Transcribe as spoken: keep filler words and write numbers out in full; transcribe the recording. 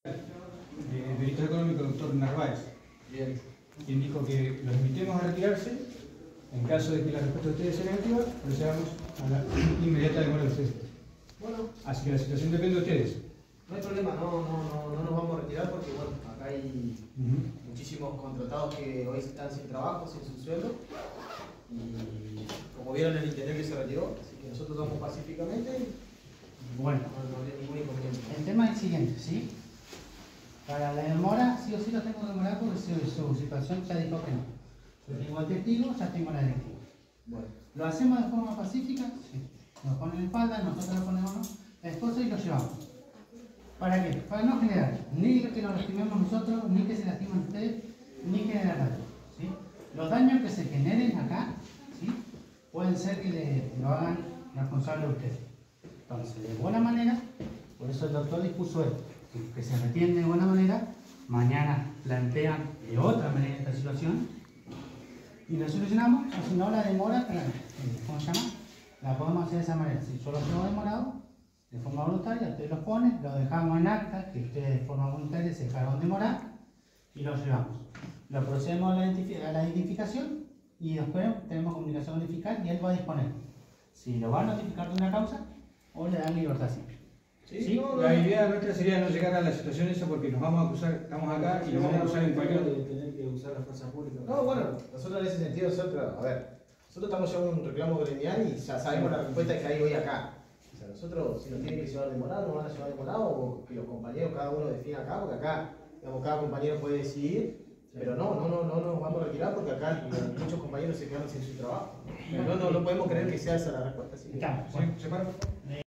El director económico, doctor Narváez, Bien. quien dijo que los invitemos a retirarse. En caso de que la respuesta de ustedes sea negativa, procedamos a la inmediata demora de ustedes. Bueno, Así que la situación depende de ustedes. no hay problema, no, no, no, no nos vamos a retirar porque bueno, acá hay Uh-huh. muchísimos contratados que hoy están sin trabajo, sin su sueldo. Y como vieron, el intendente se retiró, así que nosotros vamos pacíficamente. Bueno, No, no hay ningún inconveniente. el tema es el siguiente, ¿sí? Para la demora, sí o sí lo tengo que demorar porque su, su situación ya dijo que no. Yo tengo el testigo, ya tengo la directiva. Bueno, ¿Lo hacemos de forma pacífica? Sí. Nos ponen en espalda, nosotros lo ponemos la esposa y lo llevamos. ¿Para qué? Para no generar ni que nos lastimemos nosotros, ni que se lastimen ustedes, ni generar daños. ¿Sí? Los daños que se generen acá, ¿sí? Pueden ser que le, lo hagan responsable a ustedes. Entonces, de buena manera, por eso el doctor dispuso esto, que, que se retiren de buena manera, mañana plantean de otra manera esta situación y la solucionamos, o si no la demora, claro, ¿cómo se llama? La podemos hacer de esa manera. Si yo lo tengo demorado, de forma voluntaria, ustedes los ponen, lo dejamos en acta, que ustedes de forma voluntaria se dejaron demorar y lo llevamos. Lo procedemos a la, identif a la identificación y después tenemos comunicación con el fiscal y él va a disponer si lo va a notificar de una causa o le dan libertad simple. ¿Sí? ¿Sí? No, la idea nuestra sería no llegar a la situación esa porque nos vamos a acusar, estamos acá y nos vamos a acusar en cualquier otro. Tener que usar la fuerza pública. no, bueno, nosotros en ese sentido, nosotros, a ver, nosotros estamos llevando un reclamo gremial y ya sabemos la respuesta que hay hoy acá. O sea, nosotros, si nos tienen que llevar demorado, nos van a llevar demorado, o que los compañeros, cada uno defina acá, porque acá, digamos, cada compañero puede decidir, pero no, no, no, no nos vamos a retirar porque acá muchos compañeros se quedaron sin su trabajo. Pero no, no, no podemos creer que sea esa la respuesta. Así que... Estamos. ¿Sí? ¿Se para?